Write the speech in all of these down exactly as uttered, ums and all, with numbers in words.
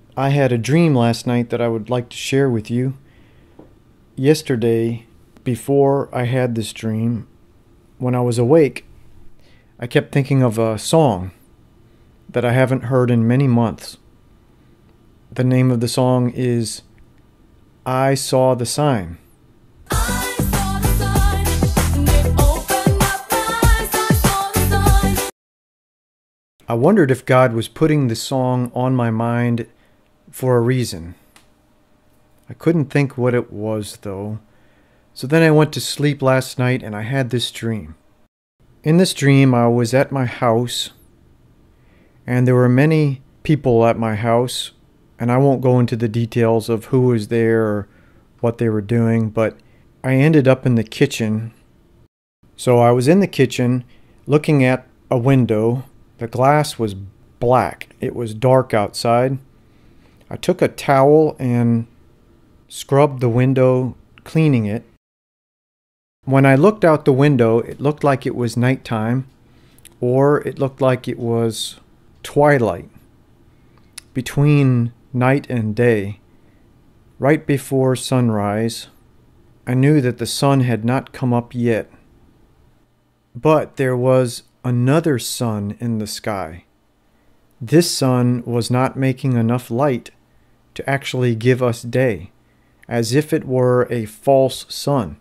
I had a dream last night that I would like to share with you. Yesterday, before I had this dream, when I was awake, I kept thinking of a song that I haven't heard in many months. The name of the song is I Saw the Sign. I saw the sign, and it opened up my eyes. I saw the sign. I wondered if God was putting the song on my mind for a reason. I couldn't think what it was, though. So then I went to sleep last night and I had this dream. In this dream, I was at my house, and there were many people at my house, and I won't go into the details of who was there or what they were doing, but I ended up in the kitchen. So I was in the kitchen looking at a window. The glass was black. It was dark outside. I took a towel and scrubbed the window, cleaning it. When I looked out the window, it looked like it was nighttime, or it looked like it was twilight, between night and day. Right before sunrise, I knew that the sun had not come up yet. But there was another sun in the sky. This sun was not making enough light to actually give us day, as if it were a false sun.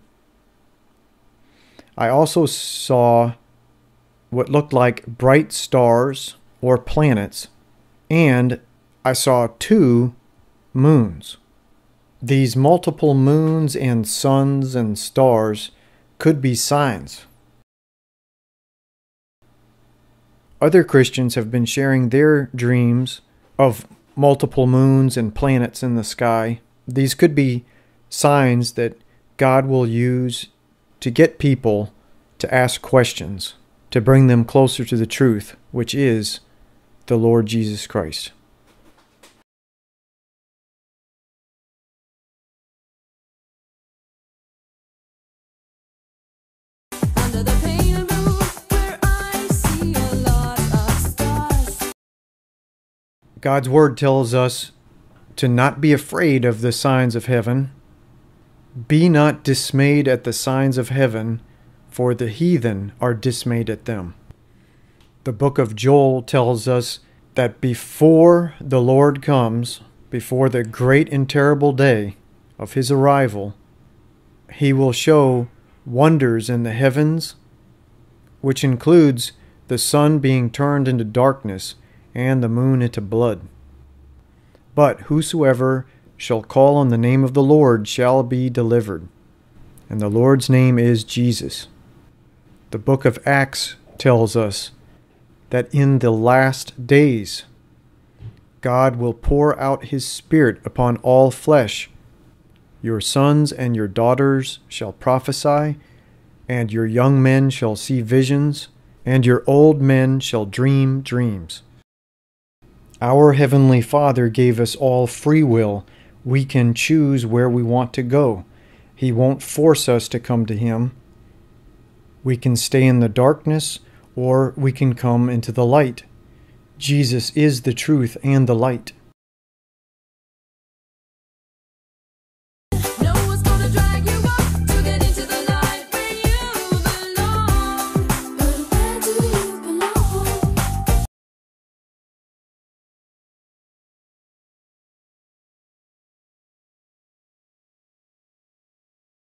I also saw what looked like bright stars or planets, and I saw two moons. These multiple moons and suns and stars could be signs. Other Christians have been sharing their dreams of multiple moons and planets in the sky. These could be signs that God will use to get people to ask questions, to bring them closer to the truth, which is the Lord Jesus Christ. Under the pale moon, where I see a lot of stars. God's Word tells us to not be afraid of the signs of heaven. Be not dismayed at the signs of heaven, for the heathen are dismayed at them. The book of Joel tells us that before the Lord comes, before the great and terrible day of his arrival, he will show wonders in the heavens, which includes the sun being turned into darkness and the moon into blood. But whosoever shall call on the name of the Lord shall be delivered. And the Lord's name is Jesus. The book of Acts tells us that in the last days, God will pour out his Spirit upon all flesh. Your sons and your daughters shall prophesy, and your young men shall see visions, and your old men shall dream dreams. Our Heavenly Father gave us all free will. We can choose where we want to go. He won't force us to come to him. We can stay in the darkness, or we can come into the light. Jesus is the truth and the light.